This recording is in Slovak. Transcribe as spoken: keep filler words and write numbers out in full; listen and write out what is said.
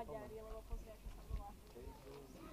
Toma. Ela vai fazer a questão do lá.